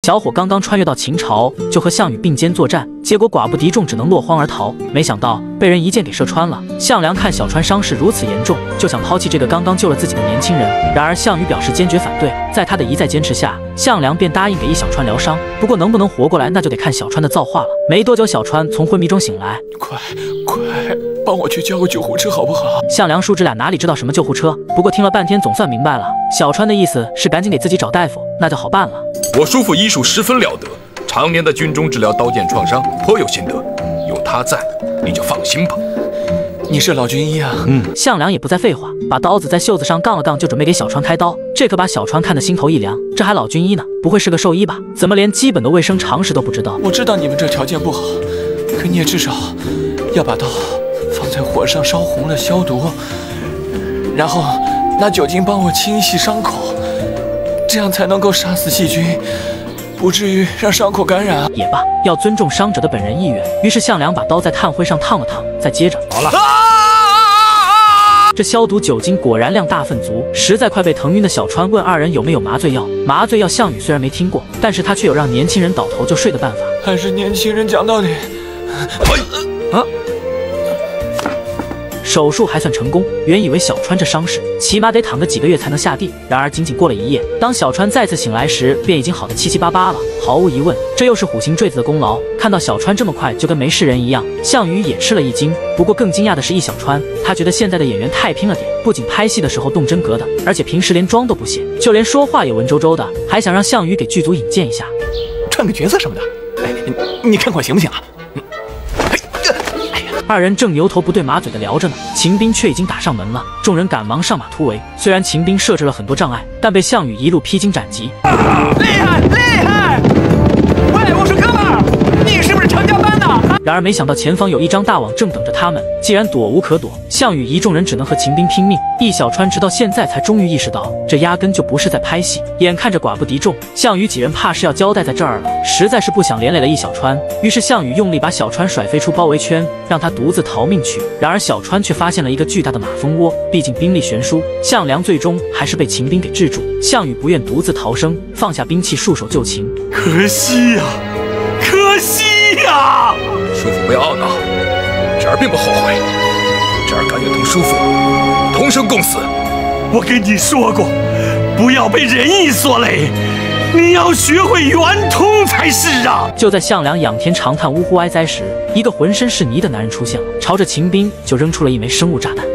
小伙刚刚穿越到秦朝，就和项羽并肩作战，结果寡不敌众，只能落荒而逃。没想到被人一箭给射穿了。项梁看小川伤势如此严重，就想抛弃这个刚刚救了自己的年轻人。然而项羽表示坚决反对，在他的一再坚持下，项梁便答应给小川疗伤。不过能不能活过来，那就得看小川的造化了。没多久，小川从昏迷中醒来， 快，帮我去叫个救护车好不好？ 项梁叔侄俩哪里知道什么救护车，不过听了半天总算明白了，小川的意思是赶紧给自己找大夫，那就好办了。 我叔父医术十分了得，常年在军中治疗刀剑创伤，颇有心得。有他在，你就放心吧。 你是老军医啊？ 项梁也不再废话，把刀子在袖子上杠了杠，就准备给小川开刀。这可把小川看得心头一凉，这还老军医呢，不会是个兽医吧？怎么连基本的卫生常识都不知道？ 我知道你们这条件不好，可你也至少要把刀放在火上烧红了消毒，然后拿酒精帮我清洗伤口，这样才能够杀死细菌，不至于让伤口感染。 也罢，要尊重伤者的本人意愿。于是项梁把刀在炭灰上烫了烫，再接着好了。 这消毒酒精果然量大分足，实在快被疼晕的小川问二人有没有麻醉药。麻醉药项羽虽然没听过，但是他却有让年轻人倒头就睡的办法。 还是年轻人讲道理。 手术还算成功，原以为小川这伤势起码得躺个几个月才能下地，然而仅仅过了一夜，当小川再次醒来时，便已经好得七七八八了。毫无疑问，这又是虎形坠子的功劳。看到小川这么快就跟没事人一样，项羽也吃了一惊。不过更惊讶的是易小川，他觉得现在的演员太拼了点，不仅拍戏的时候动真格的，而且平时连妆都不卸，就连说话也文绉绉的，还想让项羽给剧组引荐一下， 串个角色什么的。你看看行不行啊？ 二人正牛头不对马嘴的聊着呢，秦兵却已经打上门了。众人赶忙上马突围。虽然秦兵设置了很多障碍，但被项羽一路披荆斩棘。 厉害！喂，我说哥们儿，你是不是成家班的？ 然而没想到前方有一张大网正等着他们，既然躲无可躲，项羽一众人只能和秦兵拼命。易小川直到现在才终于意识到，这压根就不是在拍戏。眼看着寡不敌众，项羽几人怕是要交代在这儿了，实在是不想连累了易小川。于是项羽用力把小川甩飞出包围圈，让他独自逃命去。然而小川却发现了一个巨大的马蜂窝，毕竟兵力悬殊，项梁最终还是被秦兵给制住。项羽不愿独自逃生，放下兵器束手就擒。 可惜呀！ 叔父不要懊恼，侄儿并不后悔，侄儿甘愿同叔父同生共死。 我跟你说过，不要被仁义所累，你要学会圆通才是啊！ 就在项梁仰天长叹呜呼哀哉时，一个浑身是泥的男人出现了，朝着秦兵就扔出了一枚生物炸弹。